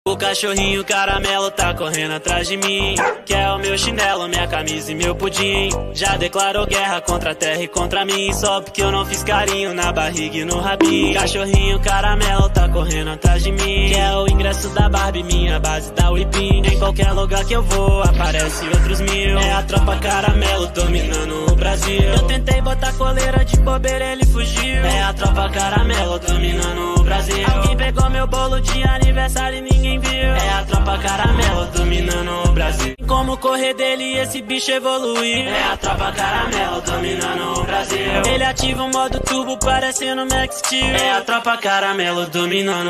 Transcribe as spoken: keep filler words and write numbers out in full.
O cachorrinho caramelo tá correndo atrás de mim. Quer o meu chinelo, minha camisa e meu pudim. Já declarou guerra contra a terra e contra mim. Só porque eu não fiz carinho na barriga e no rabinho. Cachorrinho caramelo tá correndo atrás de mim. Quer o ingresso da Barbie, minha base da Whipping. Em qualquer lugar que eu vou, aparece outros mil. É a tropa caramelo dominando o Brasil. Eu tentei botar coleira de bobeira, ele fugiu. É a tropa caramelo dominando o Brasil. Alguém pegou meu bolo de aniversário e ninguém viu. É a tropa caramelo dominando o Brasil. Como correr dele esse bicho evoluir. É a tropa caramelo dominando o Brasil. Ele ativa o modo turbo parecendo Max Steel. É a tropa caramelo dominando